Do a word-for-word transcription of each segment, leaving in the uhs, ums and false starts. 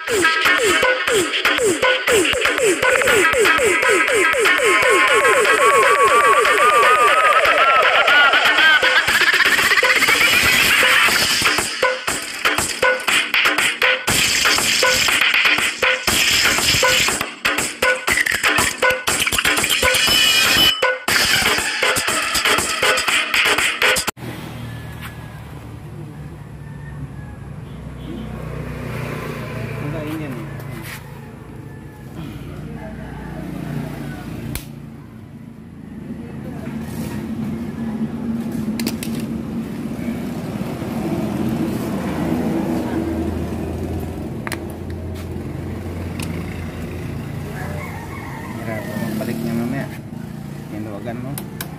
Balik niya mamaya. Hinuwagan mo.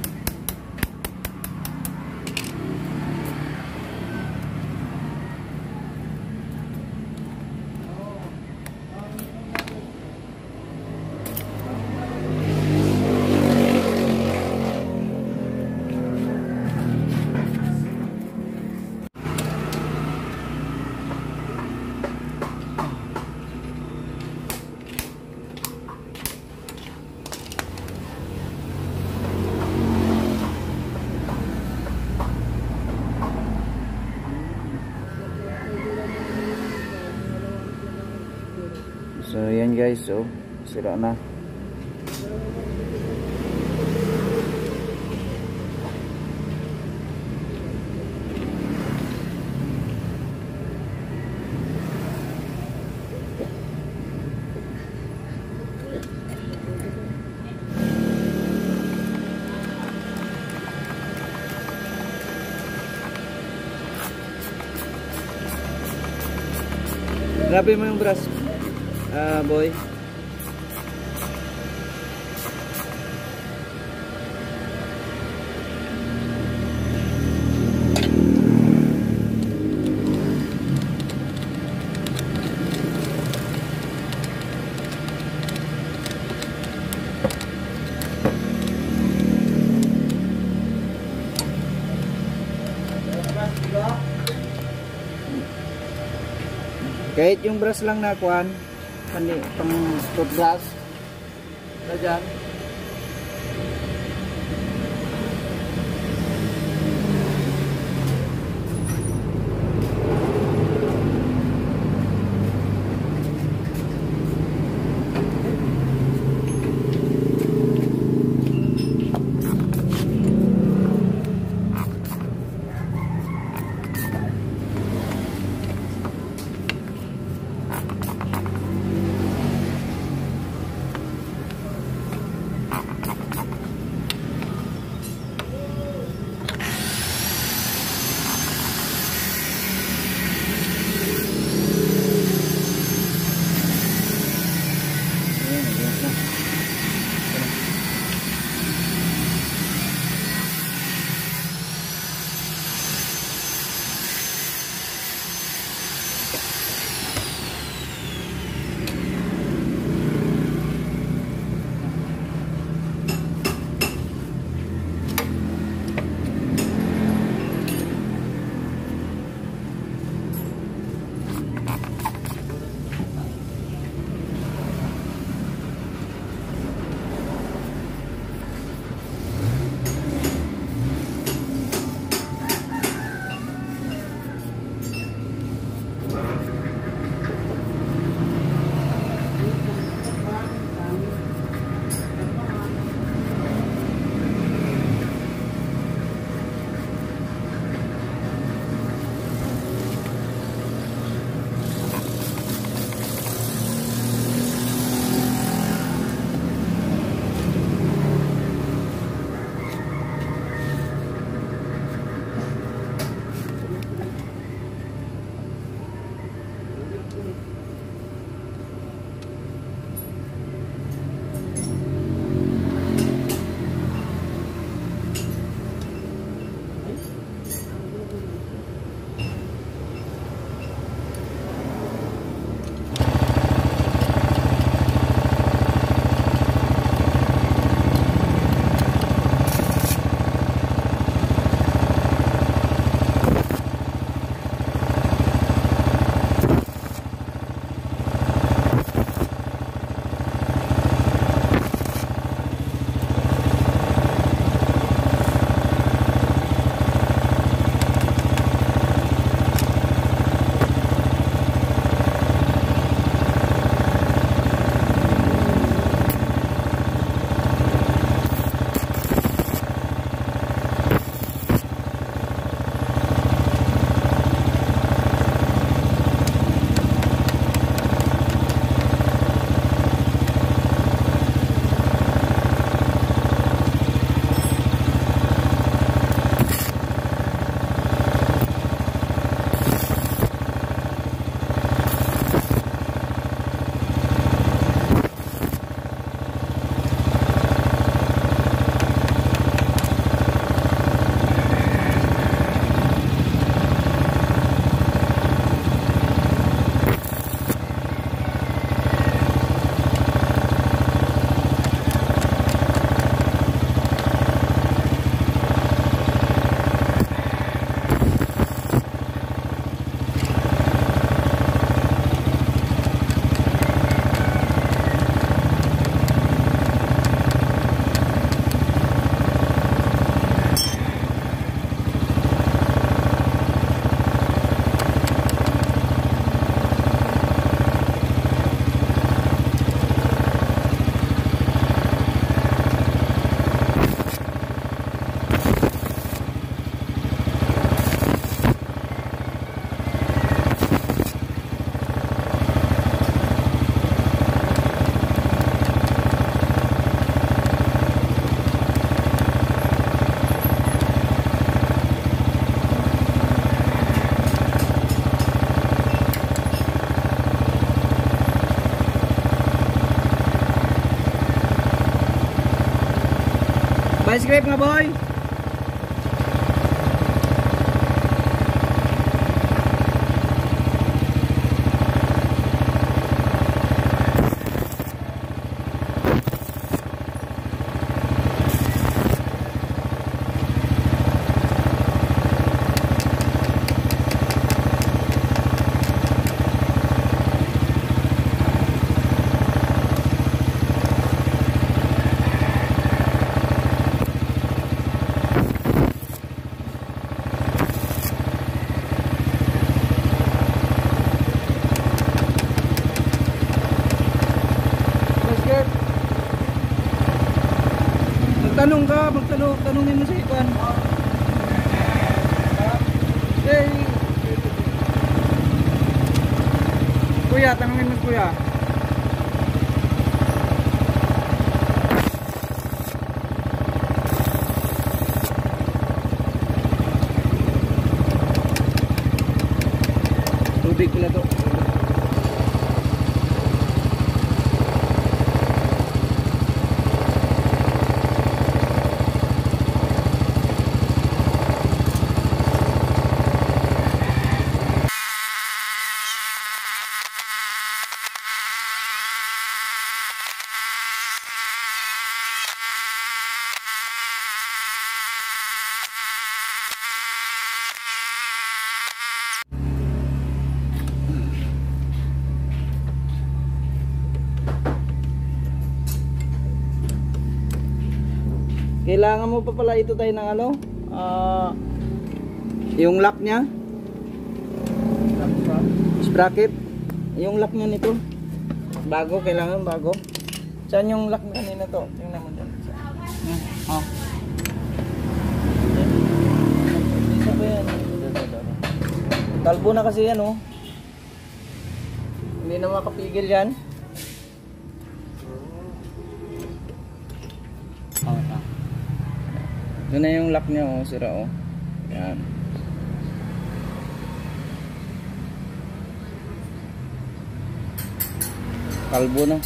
So yan guys, so sira na. Grabe mo yung brush. Ah, uh, boy. Kahit yung brush lang na kuan, pang pang toothbrush na dyan. Vice grip nga boy. Magtanong ka, magtanong, tanongin mo sa ikan. Eh, kuya, tanongin mo kuya. Tubig pala to. Kailangan mo pa pala ito tayo ng ano, uh, yung lock nya, sprocket, yung lock nya nito bago, kailangan bago. Saan yung lock na kanina to? Yung naman dyan. Oh. Isa ba yan? Kalbo na kasi yan oh. Hindi na makapigil yan. Ito na yung lock niya oh, sira oh. Yan. Kalbo na.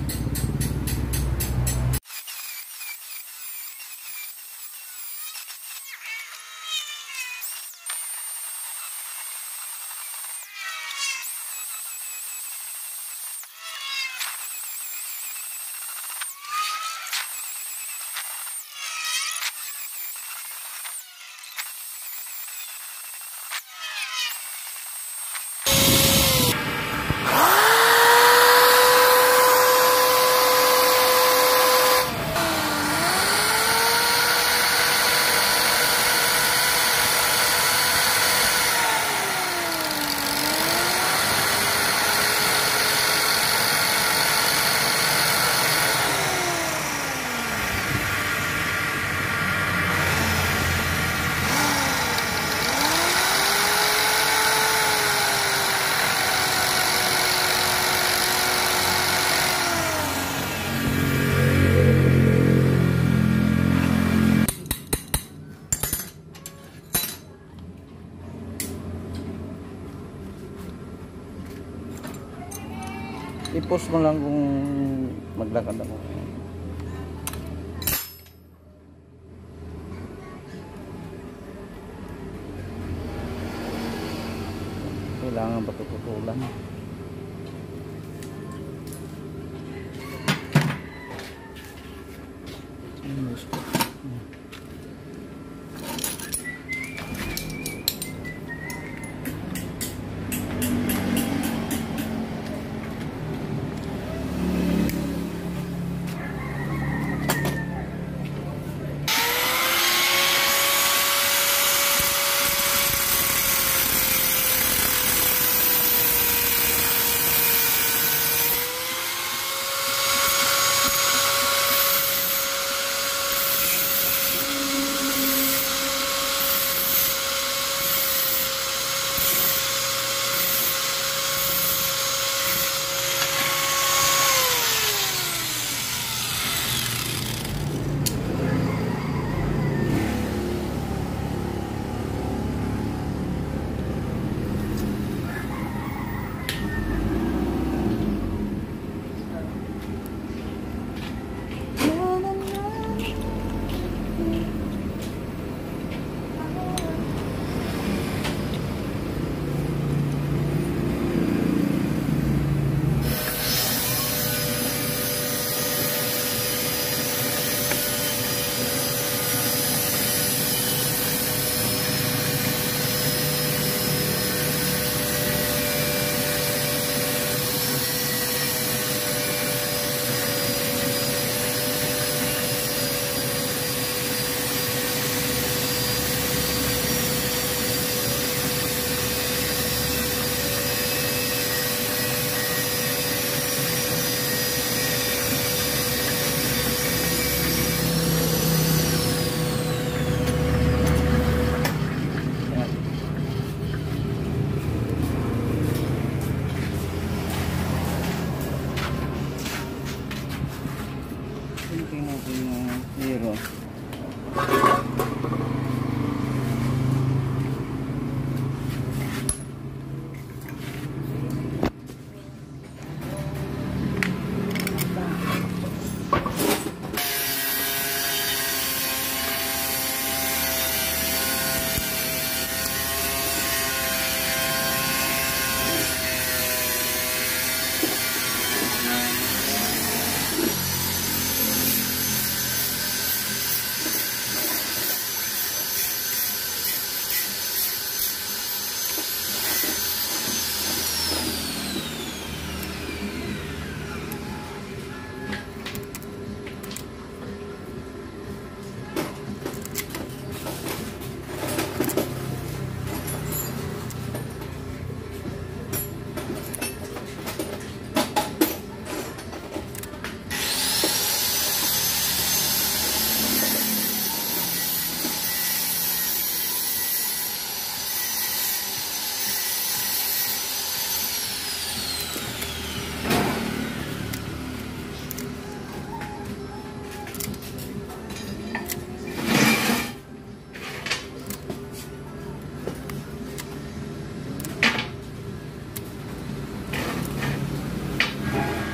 I-post mo lang kung maglakad ako. Kailangan ba tututulan?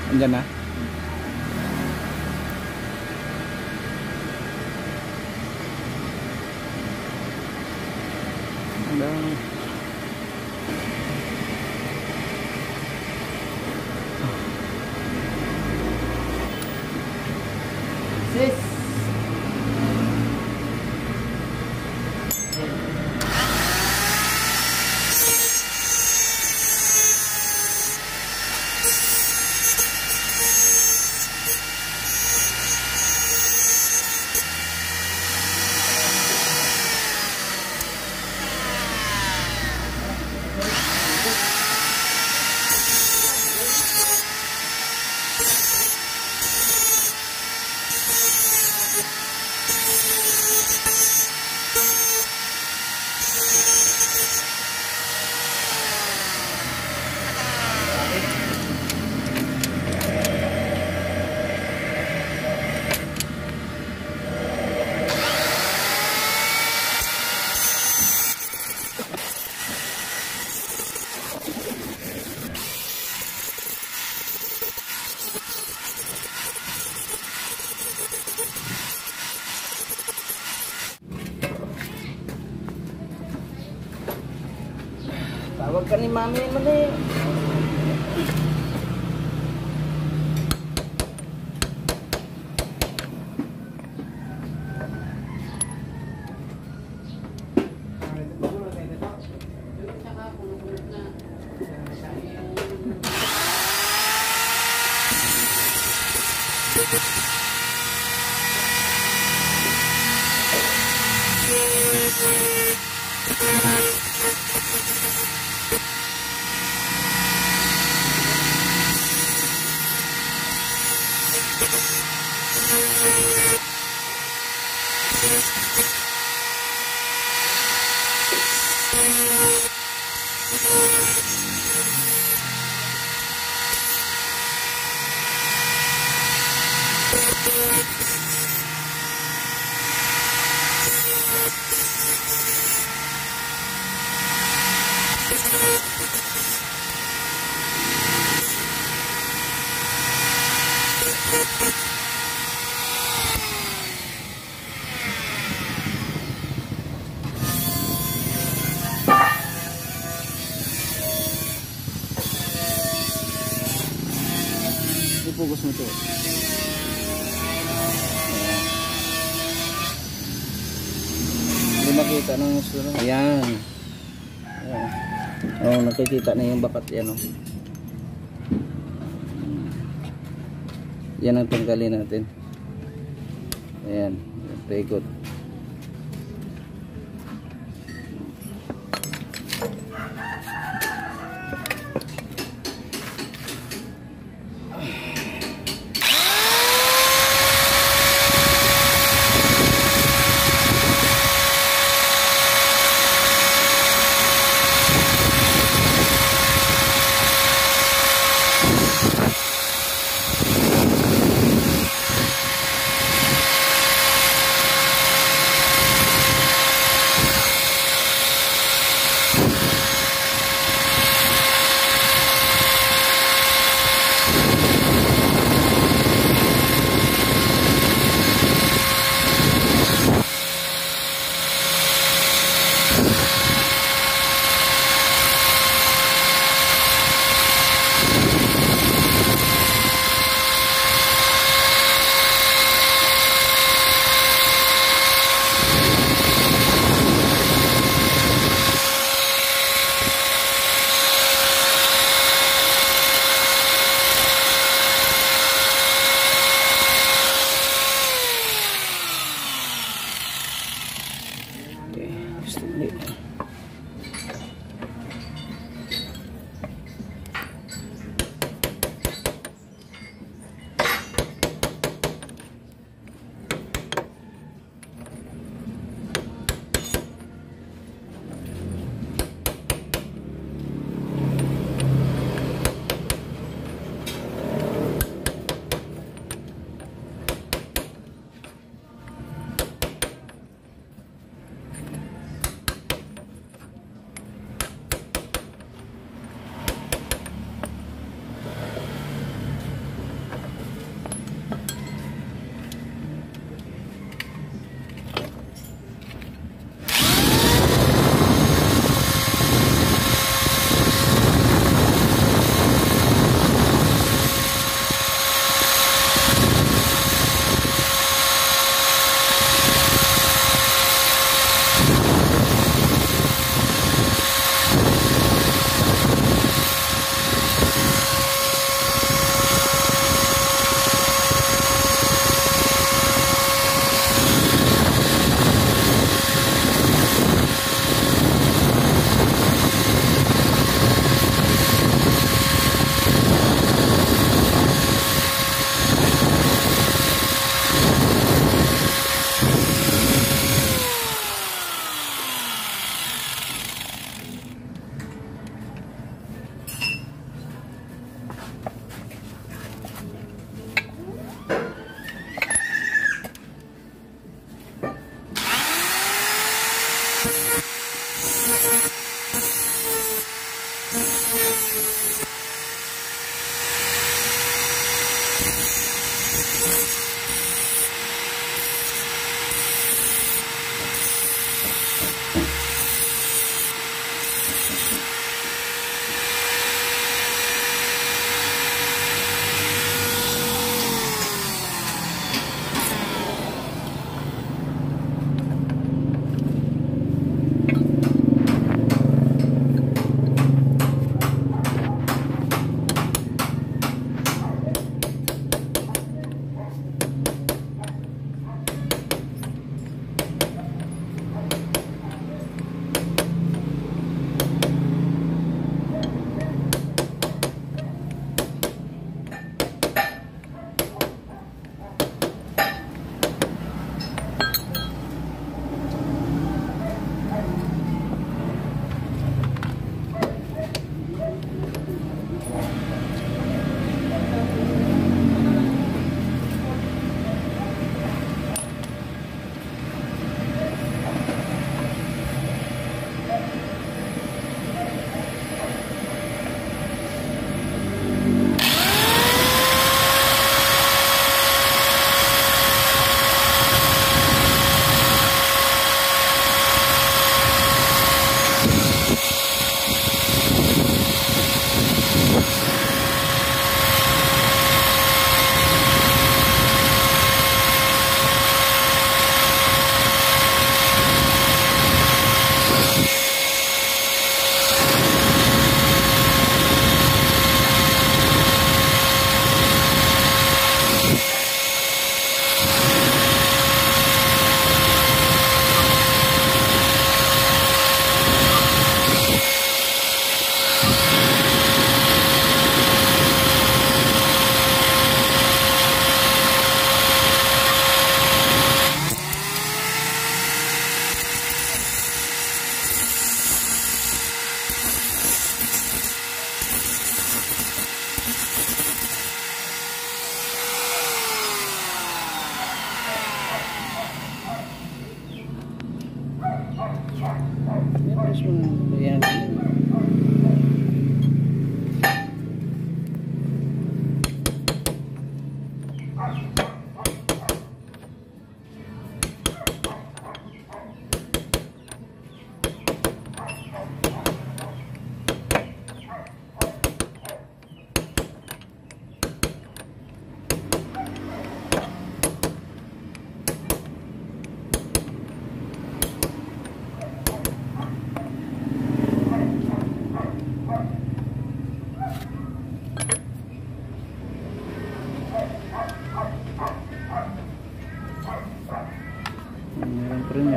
Andyan na. Andyan. Sis. Tawag ka ni mami mo na eh. Ipugos mo ito. Hindi makita ng usuro. Ayan. Ayan. Oh, nakikita na yung bakat yan. Oh. Yan ang tanggalin natin. Ayan. Very good.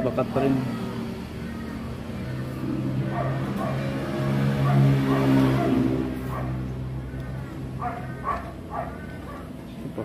bakat pa rin. Ito.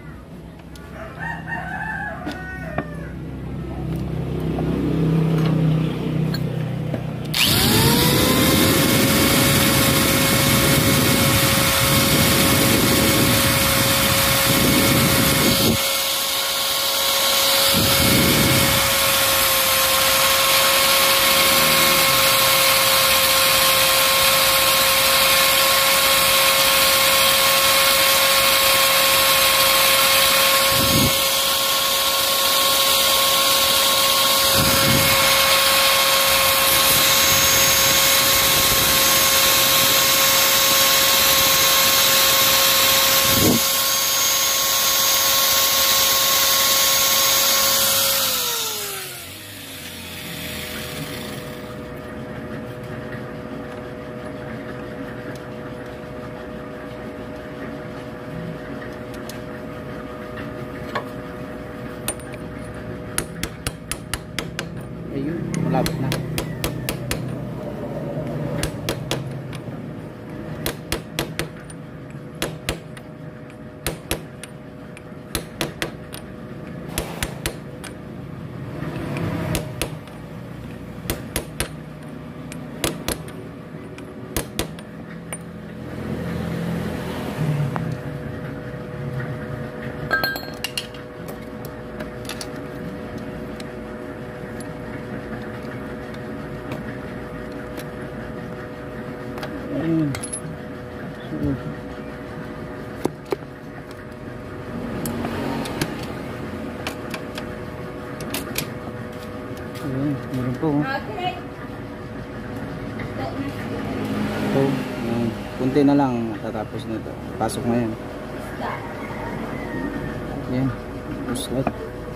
Ayun, malapit na. Ayun. So, ayun, meron po. Okay. Ito, ayun. Kunti na lang tatapos na ito. Pasok na yan. Yan. Puslat.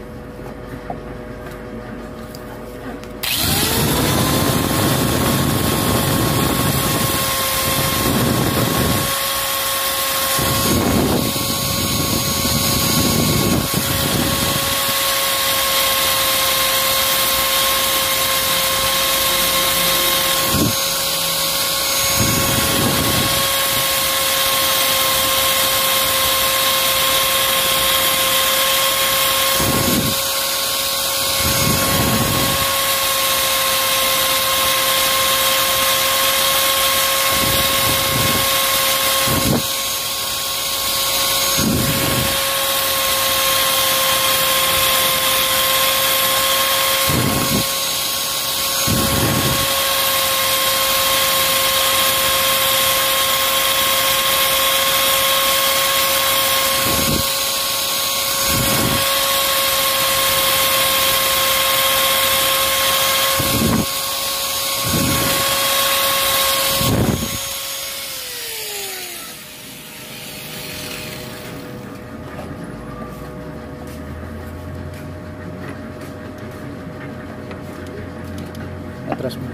Atras mo.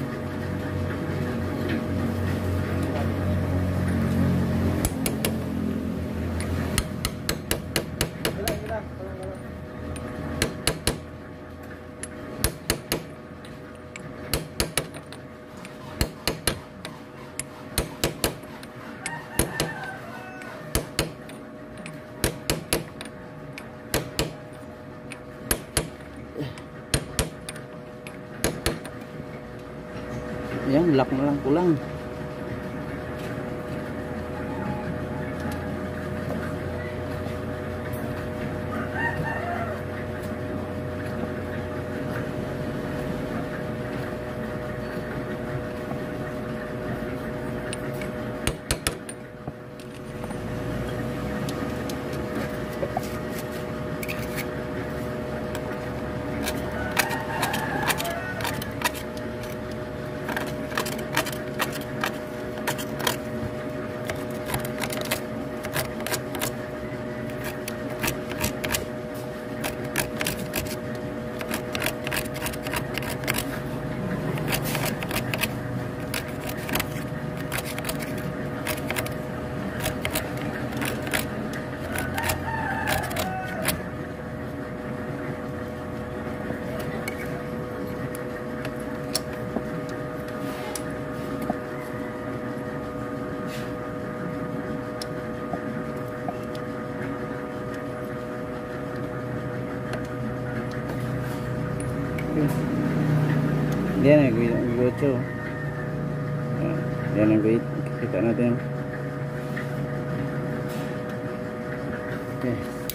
Yan, lock na lang kulang. Yan ang guwitso. Yan ang guwit. Kita natin. Okay.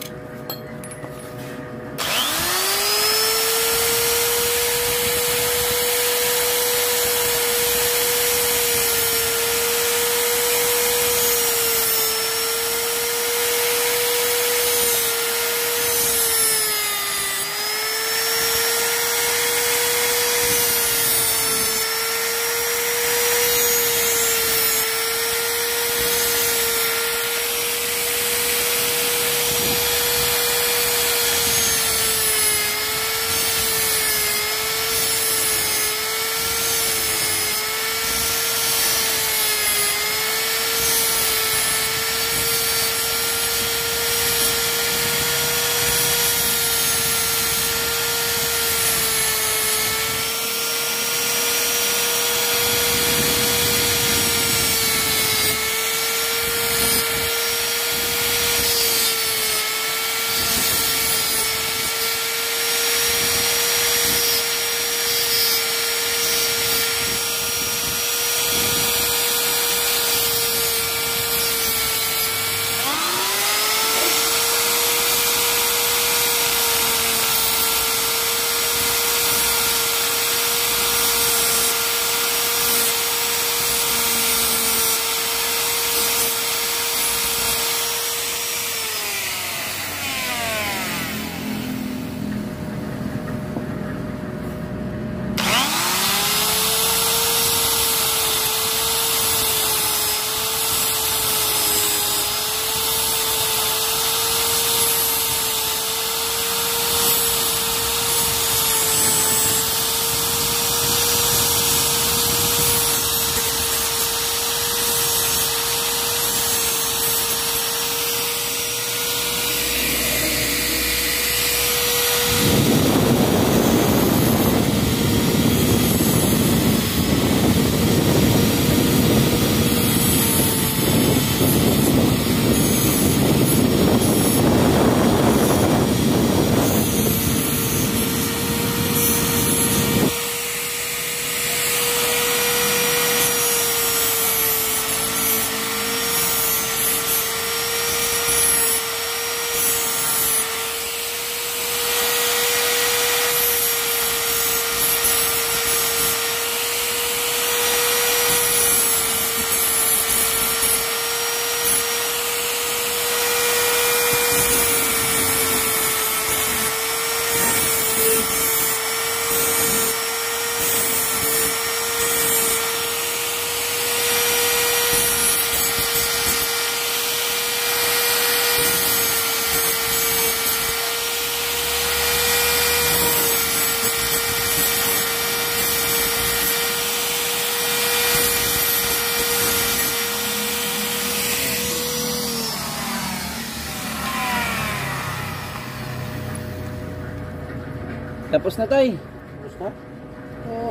Tapos na tay. Tapos na? Oh.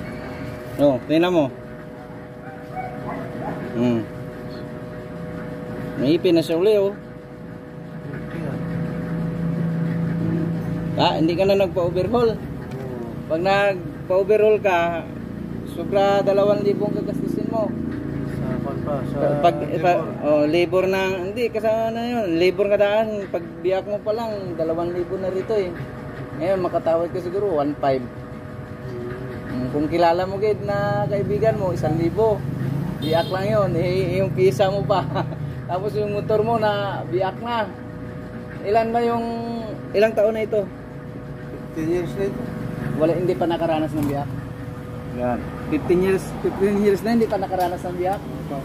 Oh, tingnan mo. Hmm. May ipin na siya uli oh. Ah, hindi ka na nagpa-overhaul. Pag nagpa-overhaul ka, sobra dalawang libong gagastusin mo. Sa pan pa, sa Pag, labor. pag oh, labor na, hindi kasama na yun. Labor nga daan, pag biyak mo pa lang, dalawang libo na rito eh. Ngayon, makatawad ka siguro, one five. Hmm, kung kilala mo gid na kaibigan mo, isang libo. Biyak lang yun, eh, yung pisa mo pa. Tapos yung motor mo na biyak na. Ilan ba yung, ilang taon na ito? fifteen years na ito. Wala, hindi pa nakaranas ng biyak. Yan. fifteen years, fifteen years na hindi pa nakaranas ng biyak.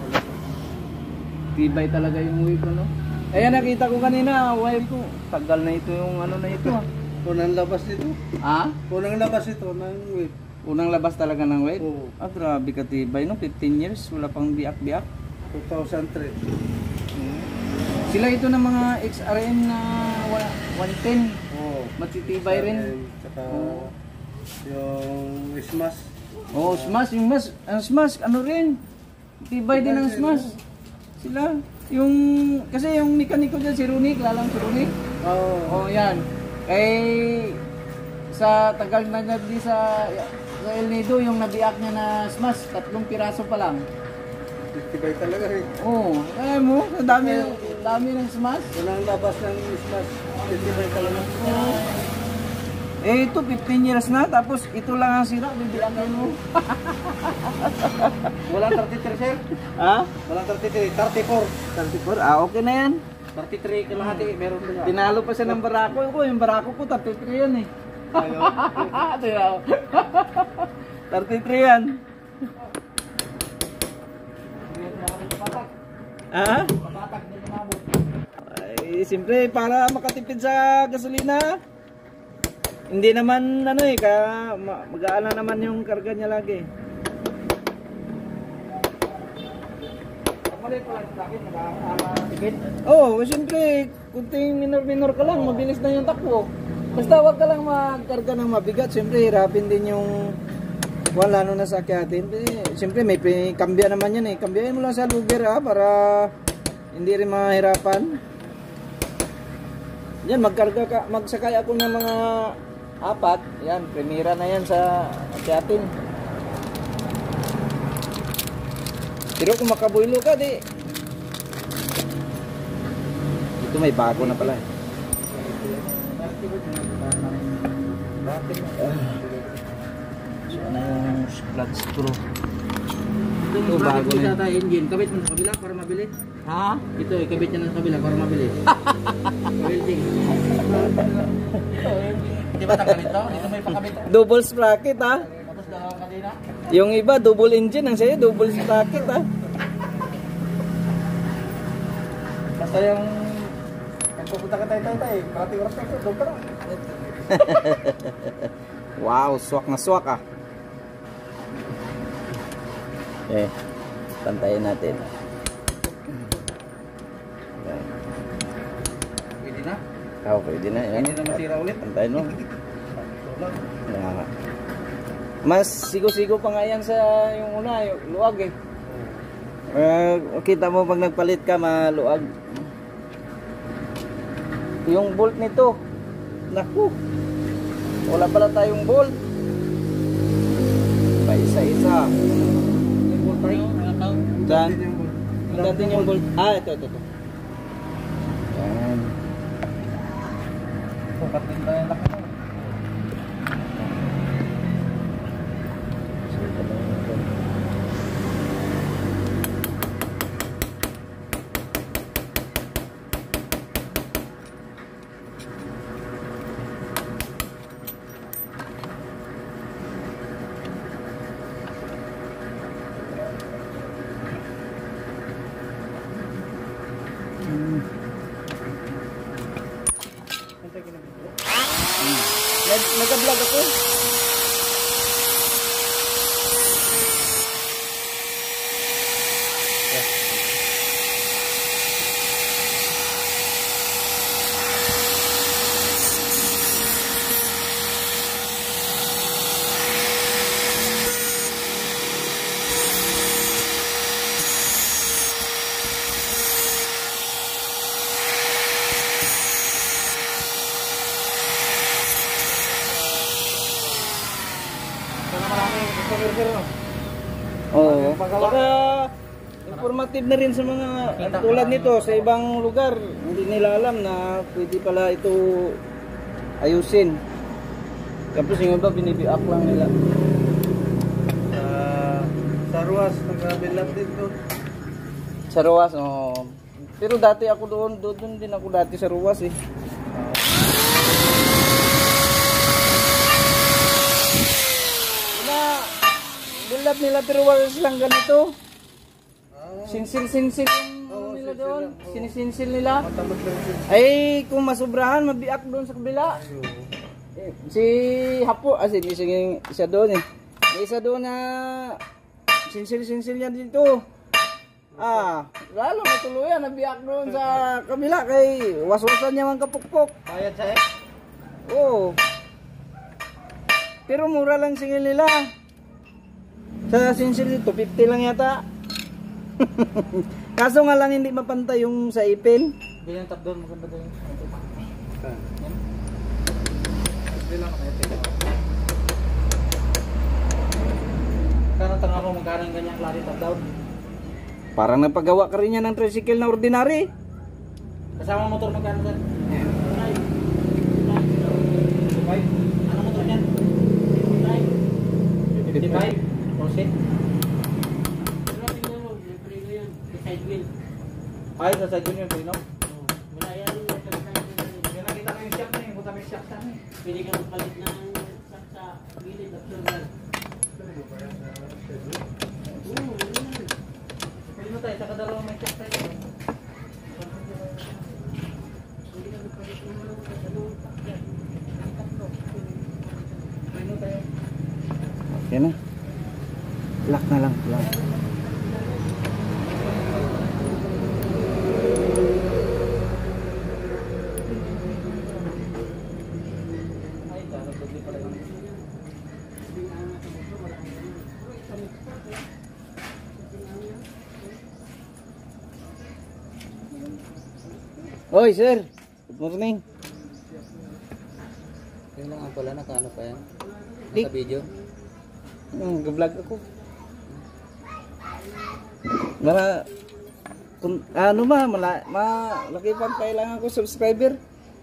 Tibay talaga yung uwi ko, no? Ayan, nakita ko kanina, wife ko. Tagal na ito yung ano na ito, ah. Unang labas nito. Ha? Unang labas ito ng weight. Unang labas talaga ng weight? Oo. Ah, grabe ka tibay, no? fifteen years, wala pang biyak-biyak. two thousand three. Sila ito ng mga X R M na one ten. Oo. Matitibay rin. Saka Oo. yung smash. Oh, smash, yung mas, ang smash, ano rin? Tibay din ang smash. Sila, yung, kasi yung mekaniko dyan, si Runik, lalang si Runik. Oo. Oh, yan. Eh, sa tagal na nga di sa Sa El Nido, yung nabiak niya na smash, tatlong piraso pa lang. Tibay talaga eh. Oo, oh, alam mo, ang dami, dami ng smash. Walang labas ng smash. Tibay talaga. Oh. Eh ito, fifteen years na, tapos ito lang ang sira, bibiakin mo. Walang thirty-three, sir? Ha? Walang thirty-three, thirty-four. thirty-four? Ah, okay na yan. thirty-three kalahati, meron ba yan? Tinalo pa siya ng barako ko, yung barako ko thirty-three yan eh. Ayun. thirty-three yan. Ah? Ay, siyempre para makatipid sa gasolina. Hindi naman ano eh, kaya mag-aala naman yung karga niya lagi. Oo, oh, siyempre, kunting minor-minor ka lang, mabilis na yung takbo. Basta wag ka lang magkarga ng mabigat, siyempre hirapin din yung wala no na sa akyatin. Siyempre may kambya naman yan eh, kambyahin mo lang sa lugar ha, para hindi rin mahirapan. Yan, magkarga ka, magsakay ako ng mga apat, yan, premiera na yan sa akyatin. Pero kung makabuilo ka, di. Ito may bago na pala eh. So, ano yung plug screw? Ito bago na yun. Engine, kabit mo sa kabila para mabili. Ha? Ito, ikabit niya sa kabila para mabili. Welding. Di ba takabit to? Dito may pakabit. Double sprocket ha? Tapos dalawang kadena. Yung iba double engine, ang sa'yo double sprocket ha? Basta yung pagpupunta ka tayo-tayo, parating oras ka, doon ka na. Wow, swak na swak ah. Eh, pantayin natin. Pwede na? Oo, pwede na yan. Pwede na masira ulit. Pantayin mo. Yeah. Mas sigo-sigo pa nga yan sa yung una, yung luwag eh. Uh, kita mo pag nagpalit ka, maluwag. Yung bolt nito, naku, wala pala tayong bolt. Pa isa-isa. Yung bolt tayo, mga tao. Saan? Ang dating yung bolt. Ah, ito, ito, ito. Yan. Sukat din tayo yung laki mo. Nag-vlog ako. Oo. Baka informative na rin sa mga tulad nito sa ibang lugar. Hindi nila alam na pwede pala ito ayusin. Tapos yung iba binibiak lang nila. Sa sa Ruas, nag-bilap din to. Sa Ruas, oo. Pero dati ako doon, doon din ako dati sa Ruas eh. Build-up nila pero wala silang ganito. Sinsil-sinsil yung nila doon. Sinisinsil nila. Ay, kung masubrahan, mabiak doon sa kabila. Si Hapo, as in, isang isa doon eh. May isa doon na sinsil-sinsil niya dito. Ah, lalo matuluyan, nabiak doon sa kabila kay waswasan niya mga kapukpok. Bayad siya eh? Oo. Pero mura lang singil nila. Sa sinsil dito, fifty lang yata. Kaso nga lang hindi mapantay yung sa ipin. Ganyan tap doon, maganda doon. Hindi lang, magtatanong ako magkano yung ganyang klase top down. Parang napagawa ka rin yan ng tricycle na ordinary. Kasama motor magkano sir? Ano motor niyan? fifty-five? Proceed? Ay, sa side yun yung prino? Wala yan. Yung nakita ko yung shock na yung buta may shock sa amin. Pwede ka magpalit ng shock sa gilid. Absorber. Pwede mo tayo, sa kadalawang may shock tayo. Pwede mo tayo. Okay na. Lock na lang. Lock. Ay, tara, pwede pala yun. Oy, sir. Good morning. Yun lang ang pala, nakaano pa yan? Di- Naka-video? Hmm, nag-vlog ako. Mara, kung, ano ba, mala, malaki pa kailangan ko subscriber.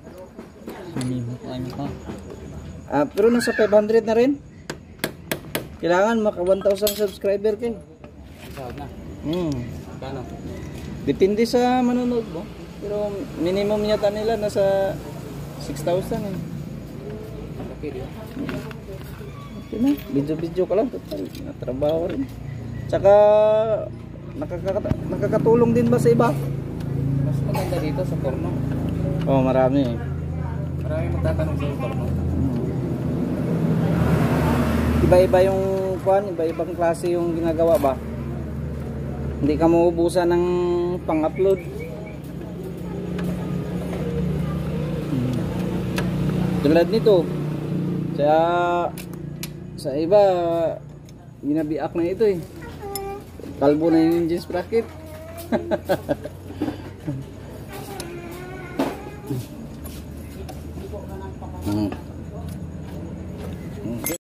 Ano pa? Ah, pero nasa five hundred na rin. Kailangan maka one thousand subscriber kayo. Sahod na. Hmm. Kano? Depende sa manonood mo. Pero minimum yata nila nasa six thousand eh. Okay, di ba? Okay na, video-video ka lang. Total, natrabaho rin. Tsaka, nakakata- nakakatulong din ba sa iba? Mas maganda dito sa porno. Oh, marami eh. Marami magtatanong sa porno. Iba-iba yung kwan, iba-ibang klase yung ginagawa ba? Hindi ka mauubusan ng pang-upload. Hmm. Tulad nito. Sa sa iba ginabiak na ito eh. Kalbo na yung engine sprocket. Hmm.